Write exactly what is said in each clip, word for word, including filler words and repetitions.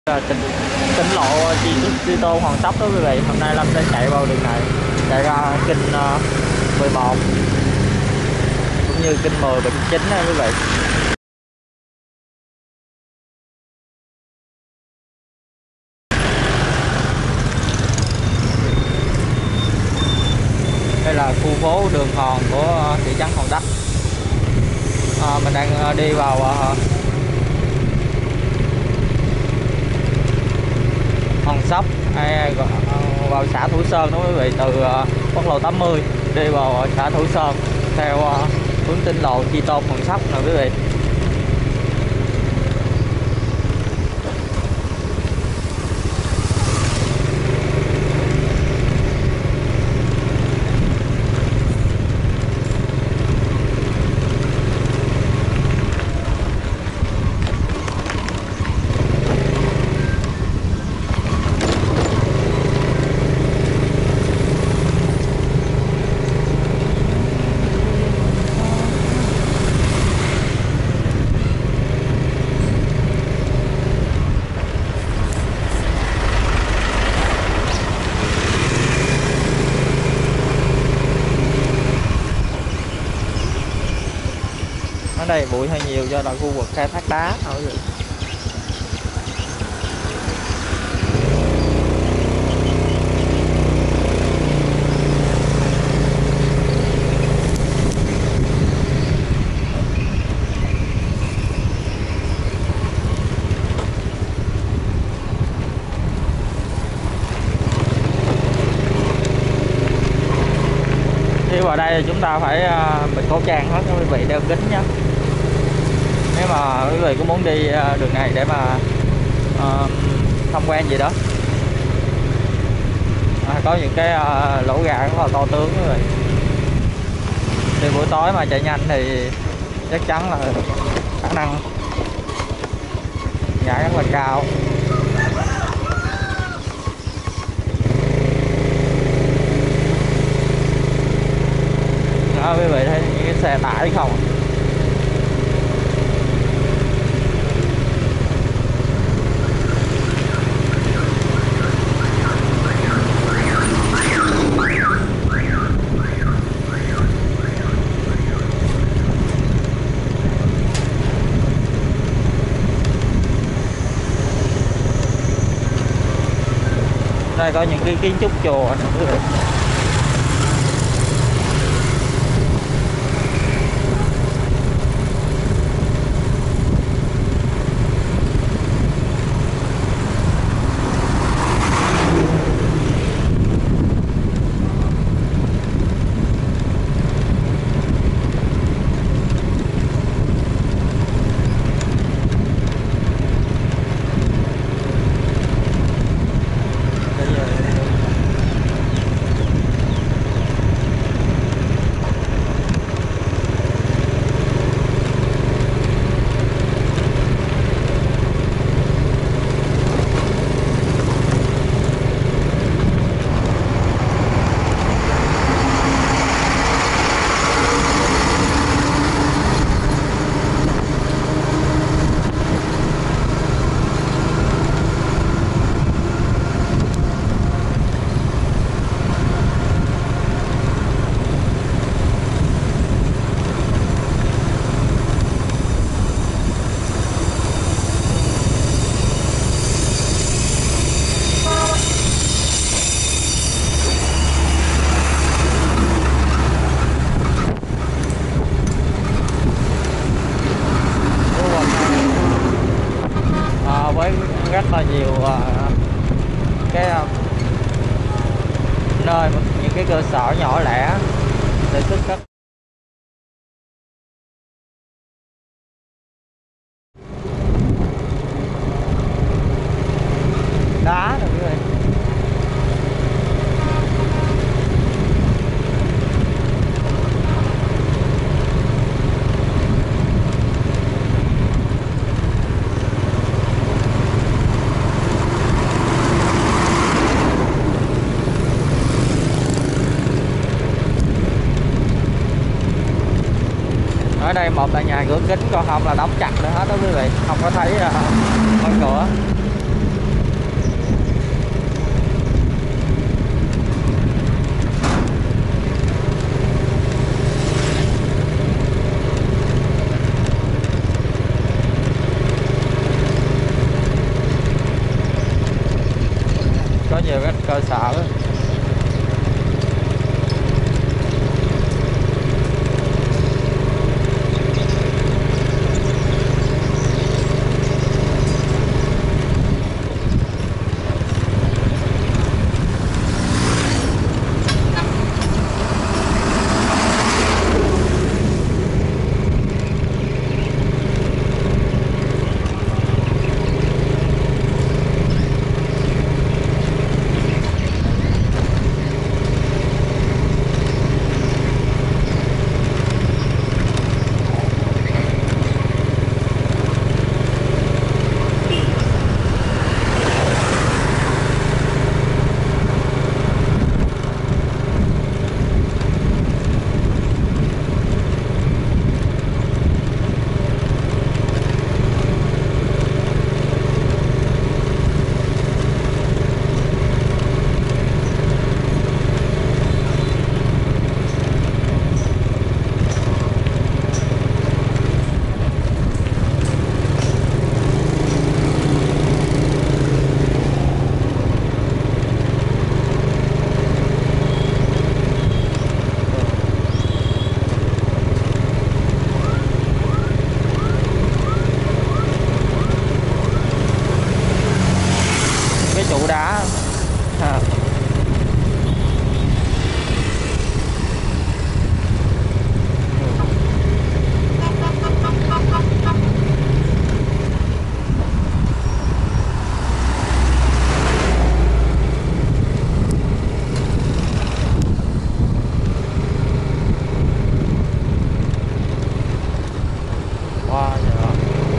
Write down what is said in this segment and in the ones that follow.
Là tỉnh tỉnh lộ Chi Chi Tôn Hoàng Sóc đó quý vị. Hôm nay Lâm sẽ chạy vào đường này, chạy ra kinh uh, mười một cũng như kinh mười và kinh chín đó quý vị. Đây là khu phố Đường Hòn của thị trấn Hòn Đất. À, mình đang đi vào uh, Hòn Sóc hay vào xã Thủ Sơn đó quý vị, từ uh, quốc lộ tám mươi đi vào xã Thủ Sơn theo uh, hướng tỉnh lộ Chi Tôn Hòn Sóc nè quý vị. Ở đây bụi hơi nhiều do là khu vực khai thác đá thôi. Đi vào đây thì chúng ta phải bịt khẩu trang hết quý vị, đeo kính nhé. Nếu mà quý vị có muốn đi đường này để mà uh, tham quan gì đó, à, có những cái uh, lỗ gà rất là to tướng quý vị. Thì buổi tối mà chạy nhanh thì chắc chắn là khả năng ngã rất là cao. Đó, quý vị thấy những cái xe tải không? Đây có những cái kiến trúc chùa nữa quý vị. Rất là nhiều uh, cái uh, nơi những cái cơ sở nhỏ lẻ để xuất cấp đá rồi quý vị. Ở đây một là nhà cửa kính, còn không là đóng chặt nữa hết đó quý vị, không có thấy uh, mở cửa. có nhiều cái cơ sở. Trụ đá à. Wow, dạ.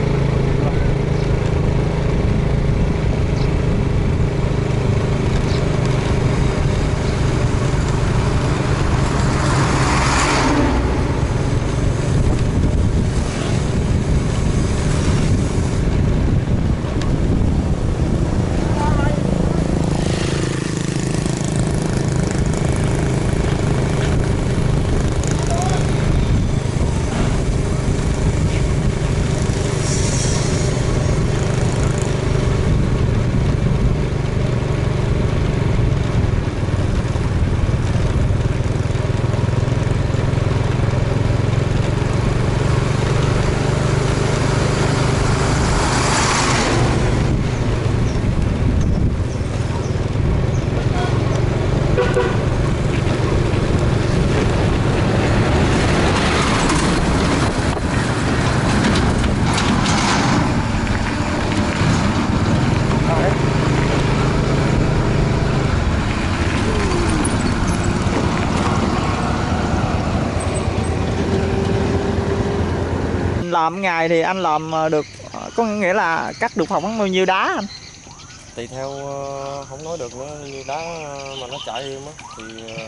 Làm ngày thì anh làm được, có nghĩa là cắt được khoảng bao nhiêu đá anh? Tùy theo, không nói được nữa, như đá mà nó chạy êm á thì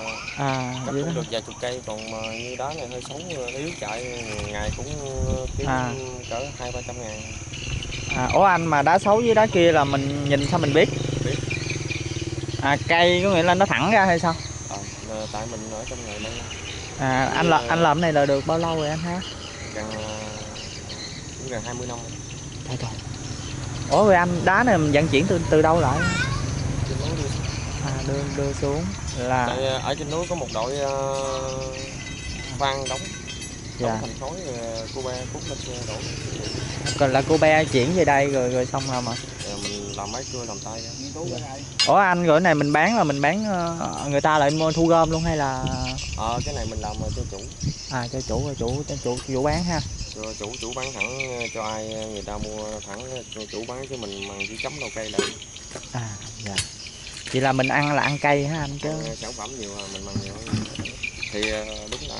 à, cắt cũng được vài chục cây, còn mà như đá này hơi xấu nó yếu chạy ngày cũng kiếm à. cỡ hai ba trăm ngàn. À, ủa anh, mà đá xấu với đá kia là mình nhìn sao mình biết? Biết. À, cây có nghĩa là nó thẳng ra hay sao? À, tại mình ở trong nghề đây. À, anh làm anh làm cái này là được bao lâu rồi anh ha? Gần cũng gần hai mươi năm rồi. Trời trời. Ủa rồi anh, đá này mình vận chuyển từ từ đâu lại? Trên núi đưa. À, đưa đưa xuống là Tại ở trên núi có một đội uh, khoan đóng, dạ. đóng thành khối, cô ba cút lên xe đổ. Còn là cô bé chuyển về đây rồi rồi xong rồi mà. Rồi mình làm máy cưa làm tay. Dạ. Ủa anh, rồi cái này mình bán là mình bán người ta lại mua thu gom luôn hay là? Ờ, cái này mình làm cho chủ. À, cho chủ chủ cho chủ chủ bán ha. Cho chủ chủ bán thẳng cho ai người ta mua thẳng cho chủ bán, chứ mình bằng chỉ chấm đầu cây lại. À dạ. Vậy là mình ăn là ăn cây hả anh chứ? Ăn sản phẩm nhiều mình bằng nhiều thì đúng là.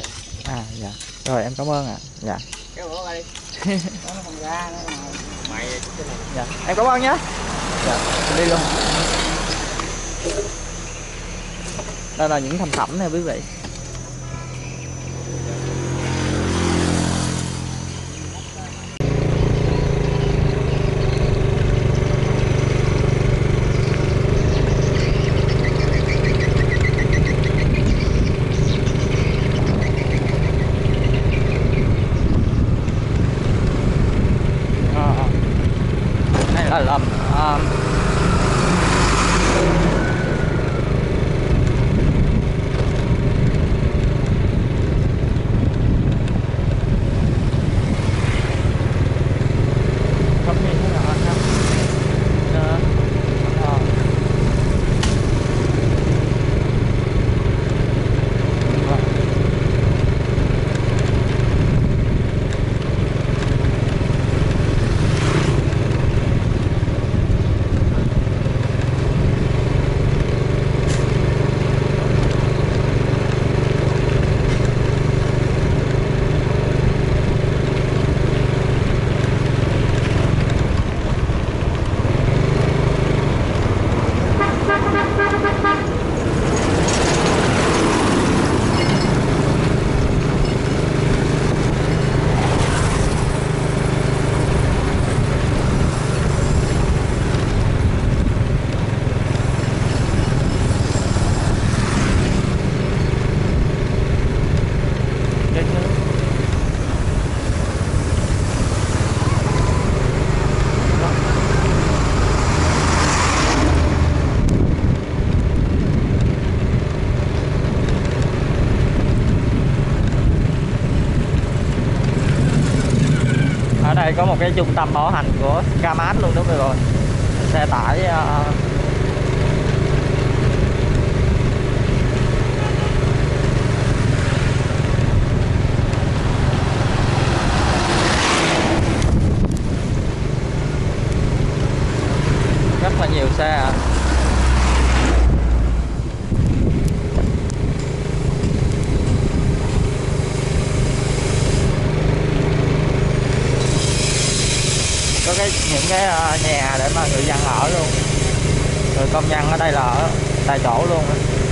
À dạ. Rồi em cảm ơn ạ. À. Dạ. Cái bữa đi. Nó không ra nữa mà. Mày cái này. Dạ. Em cảm ơn nhé. Dạ. Mình đi luôn. Đây là những thành phẩm nè quý vị. Đây là làm uh, một cái trung tâm bảo hành của Scamat luôn đó quý vị rồi. Xe tải uh, rất là nhiều xe à. Có cái những cái nhà để mà người dân ở luôn, người công nhân ở đây là ở tại chỗ luôn.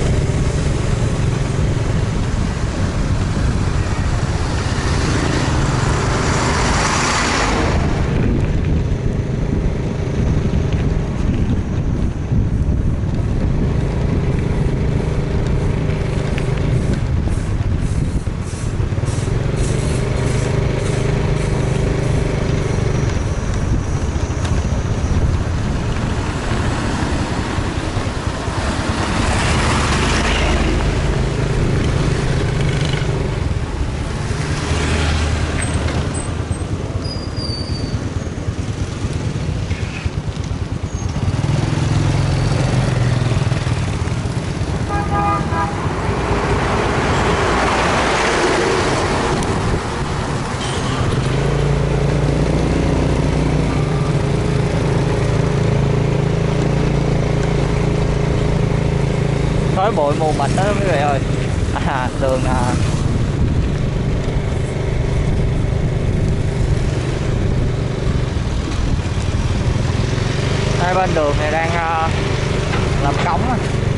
Khói bụi mù mịt đó quý vị ơi. À, đường à, hai bên đường này đang à, làm cống á.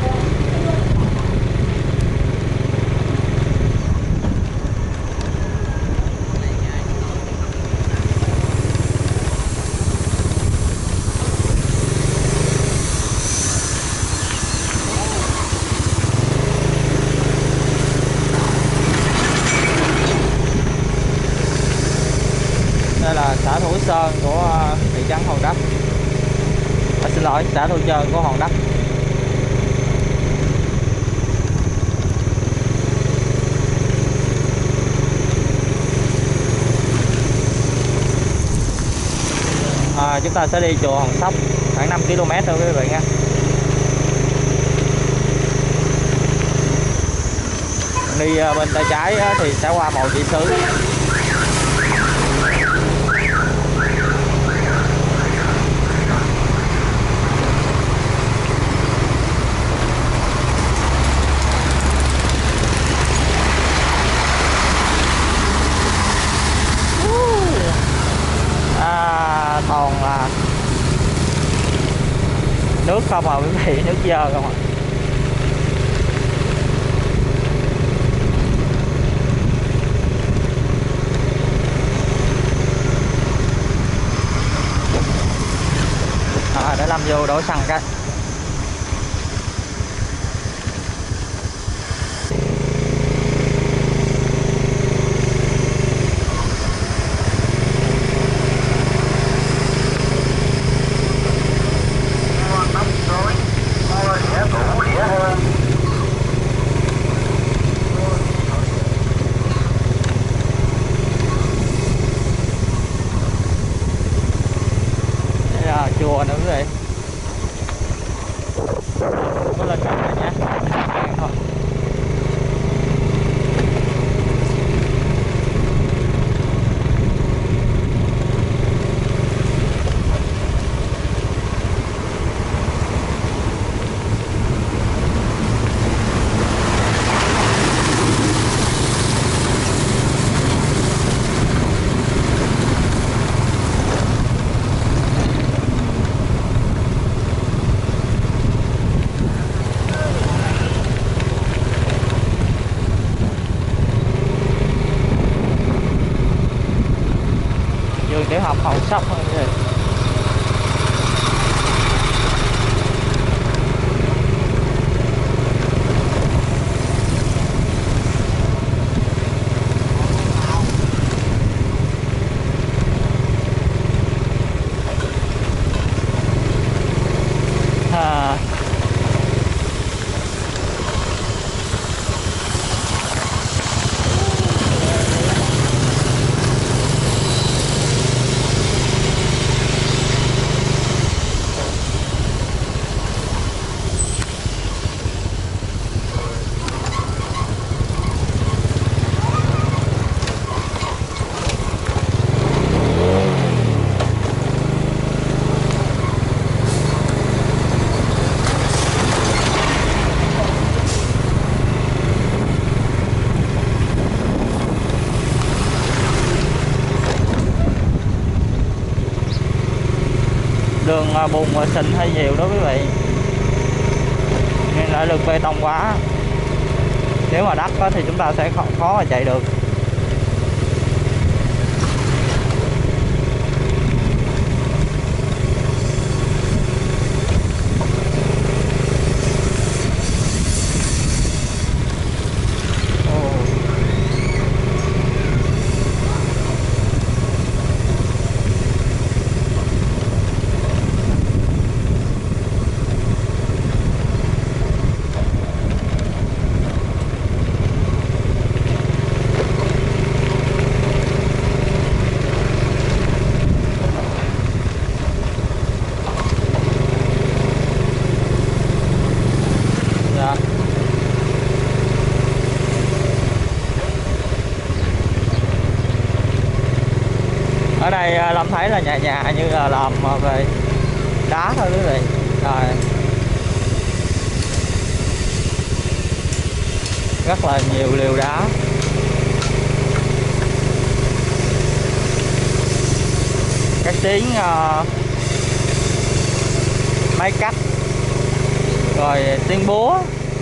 Đây là xã Thủ Sơn của thị trấn Hòn Đất. À, xin lỗi, xã Thủ Sơn của Hòn Đất. À, chúng ta sẽ đi chùa Hòn Sóc khoảng năm ki lô mét thôi quý vị nha. Đi bên tay trái thì sẽ qua Mộ Chỉ Xứ. À, toàn là nước không à quý vị, nước dơ không à. À, để làm vô đổ xăng cái. Chùa nữa quý vị. Có lên cạnh này nha. Thôi. à, bùn và sình hơi nhiều đó quý vị, nên lại lực bê tông quá. Nếu mà đất á, thì chúng ta sẽ khó, khó mà chạy được. Ở đây Lâm thấy là nhà nhà như là làm về đá thôi quý vị. Rồi. Rất là nhiều liều đá. Cái tiếng uh, máy cắt, rồi tiếng búa.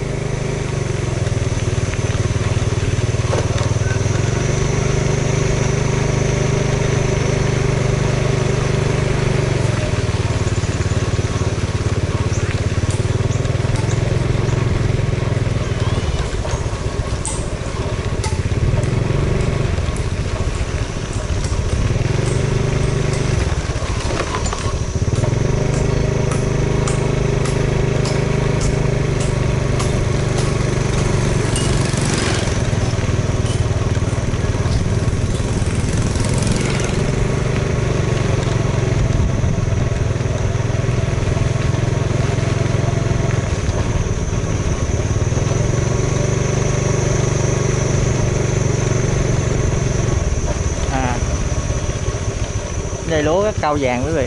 Đây lúa rất cao vàng quý vị.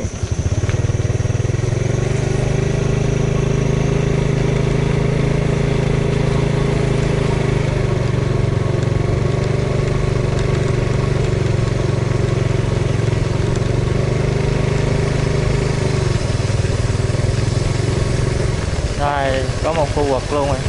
Đây có một khu vực luôn rồi.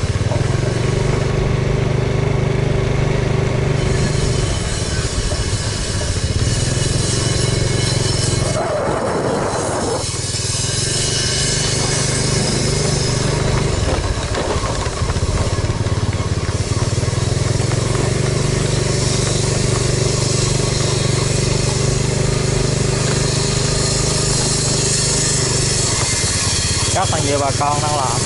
Rất là nhiều bà con đang làm.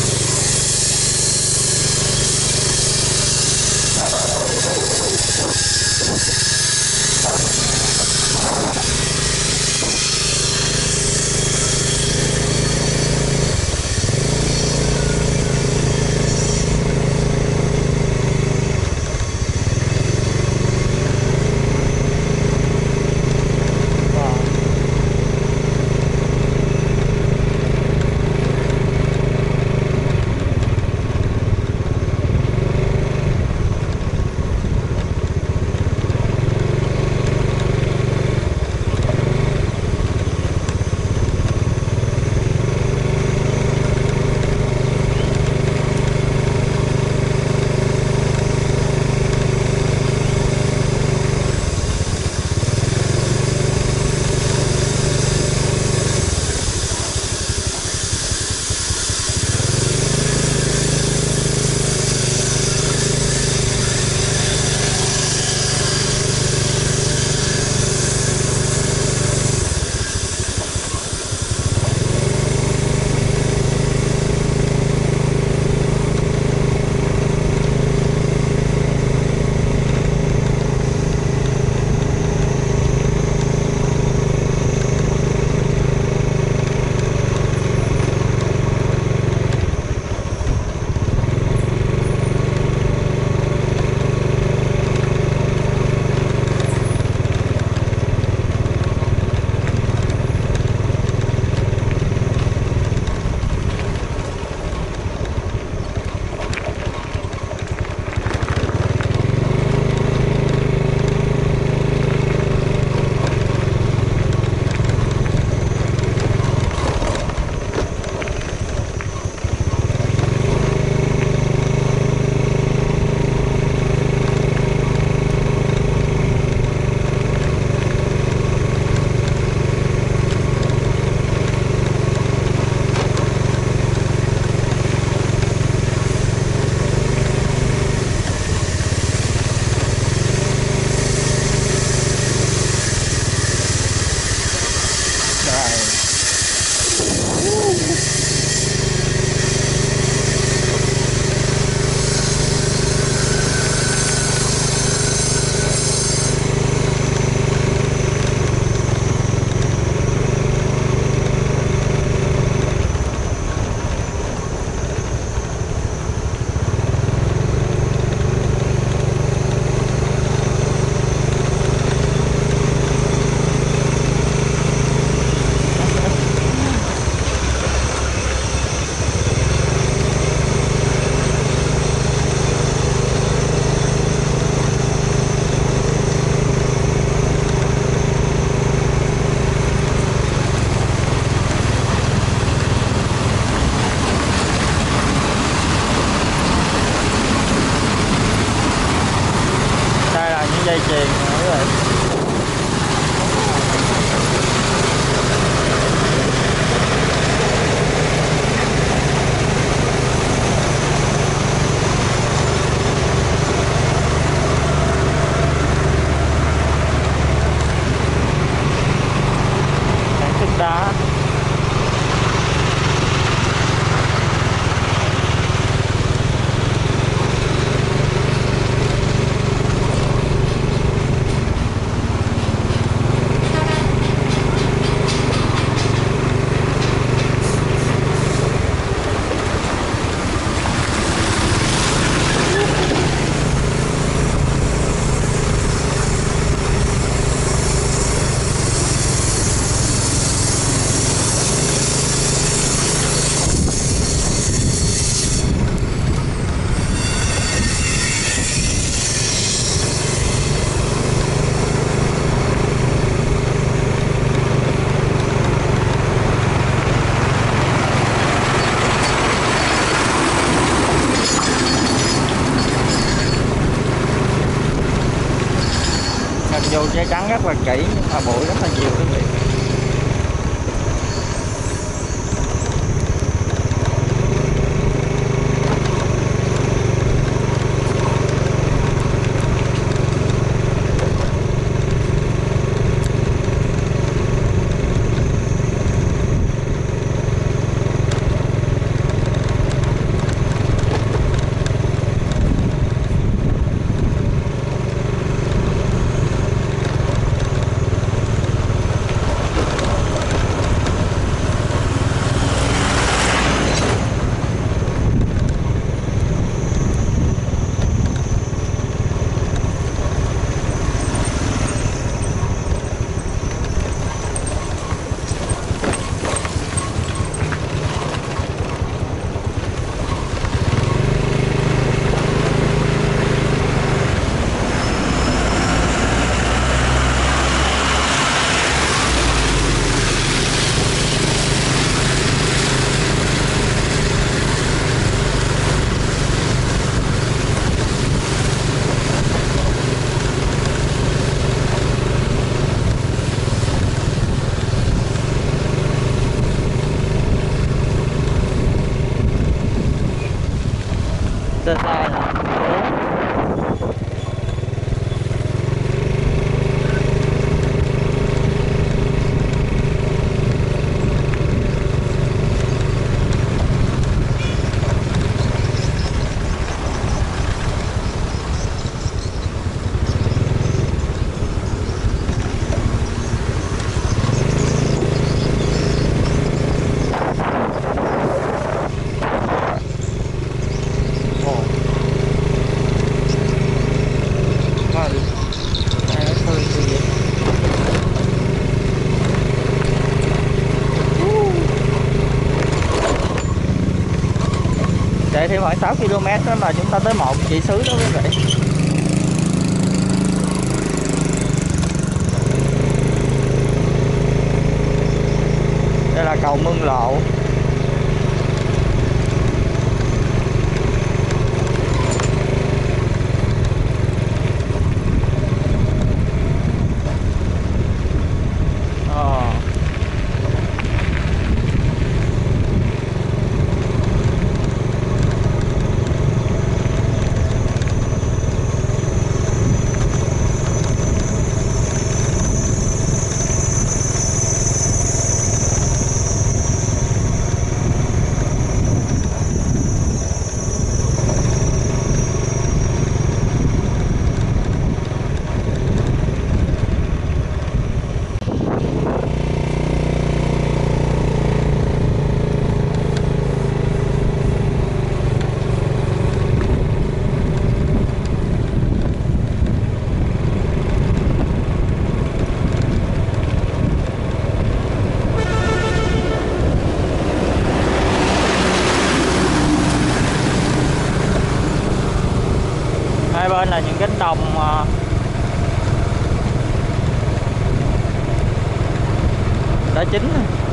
dù che chắn rất là kỹ nhưng mà bụi rất là nhiều quý vị. Xa xa nè. Chạy thêm khoảng sáu ki lô mét đó là chúng ta tới một chỉ xứ đó quý vị. Đây là cầu Mương Lộ. Hai bên là những cánh đồng đã chín.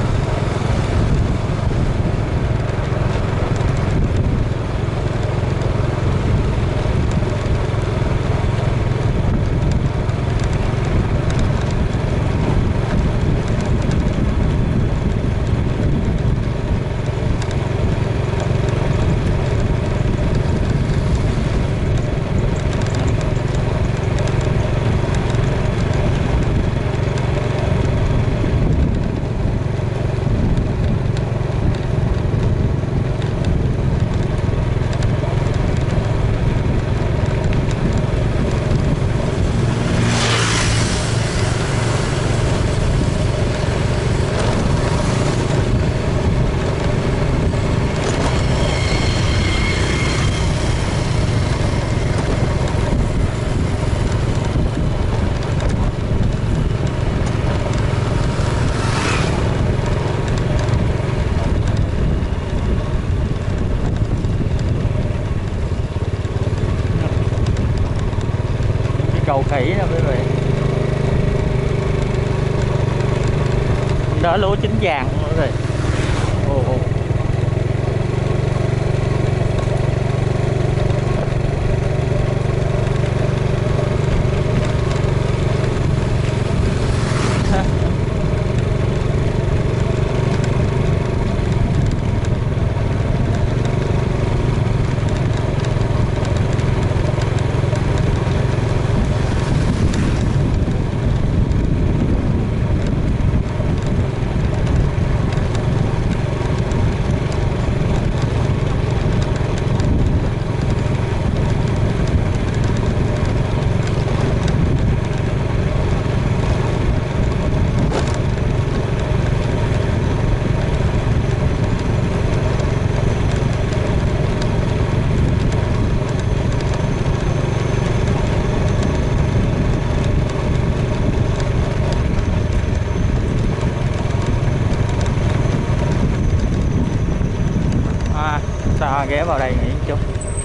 Cầu khỉ nè quý vị. Đó lúa chín vàng luôn rồi. Ồ, ồ. chúng ta ghé vào đây nghỉ một chút.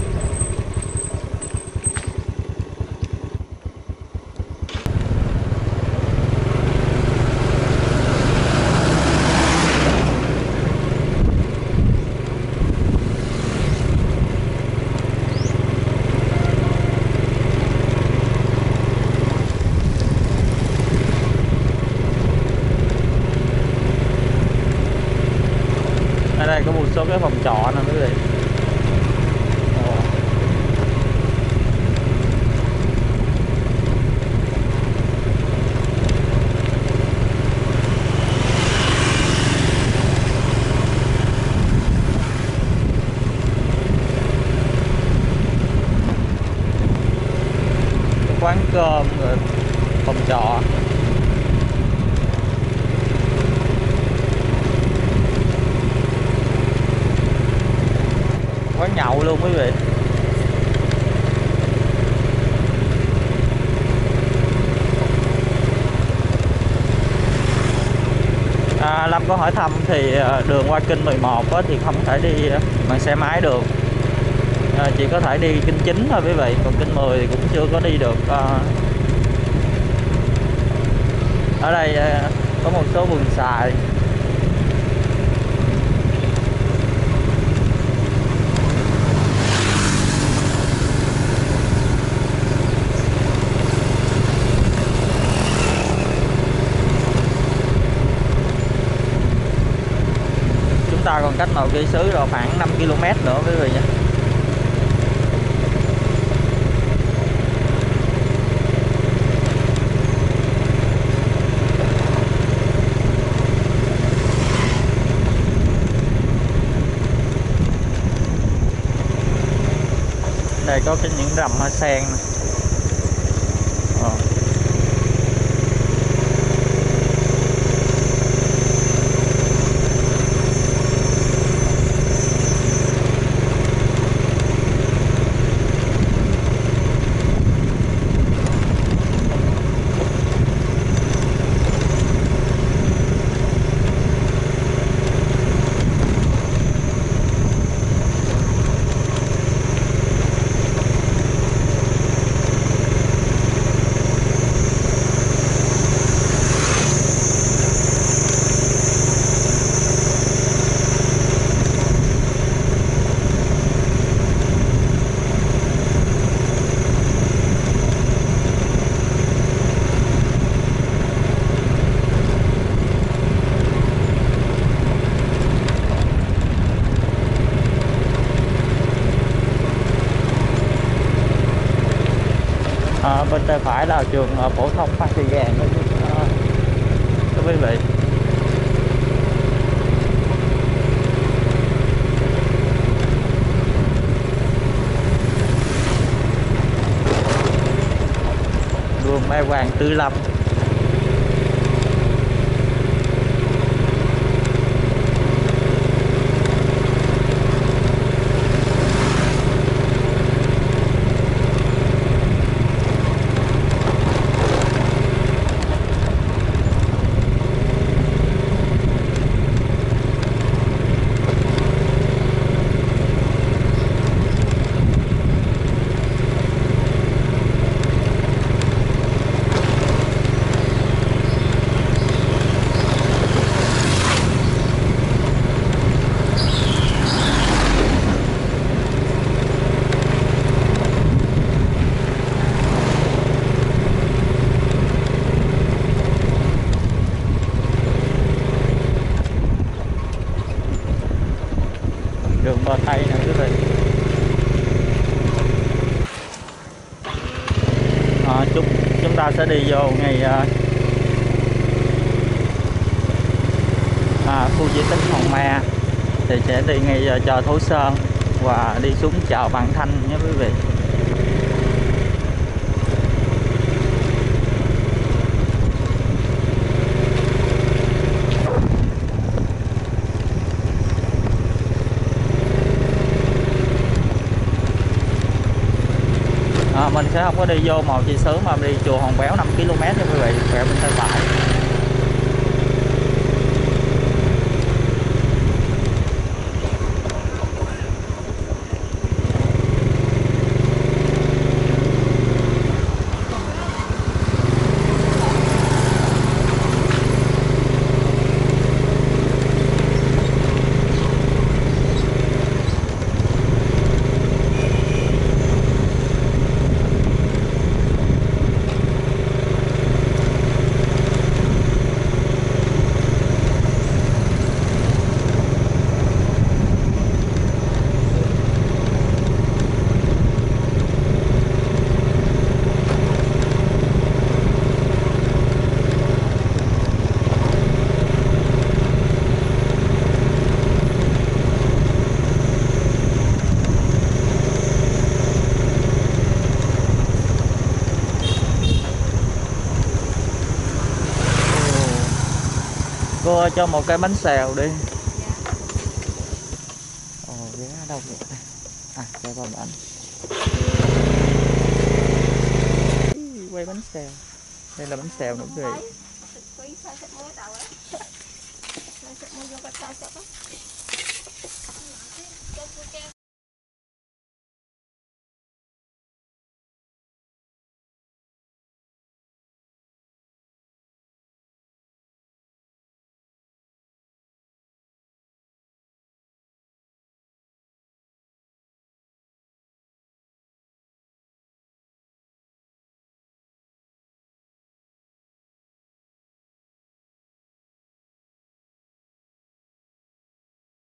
Ở đây có một số cái phòng trọ nè quý vị. Quán cơm rồi phòng trọ. Quán nhậu luôn quý vị. à, Lâm có hỏi thăm thì đường qua kinh mười một thì không thể đi bằng xe máy được, à, chỉ có thể đi kinh chín thôi quý vị, còn kinh mười thì cũng chưa có đi được. à, Ở đây có một số vườn xoài. Chúng ta còn cách một cây số rồi khoảng năm ki lô mét nữa quý vị nha. Đây có cái những rầm hoa sen nè. Ờ. À, bên tay phải là trường phổ thông Phan Thị Gàng đó quý vị. Đường Mai Hoàng Tư Lâm. Đường bờ Tây nè quý vị. À, chúng chúng ta sẽ đi vô ngay à, khu di tích Hòn Ma, thì sẽ đi ngay chợ Thổ Sơn và đi xuống chợ Vạn Thanh nhé quý vị. À, mình sẽ không có đi vô Mò Chi Sứ mà đi chùa Hòn Béo năm ki lô mét nha quý vị, quẹo bên tay phải. mua cho một cái bánh xèo đi. Ồ, ghé ở đâu vậy? À, cho vào bánh. Quay bánh xèo. Đây là bánh xèo nữa quý vị.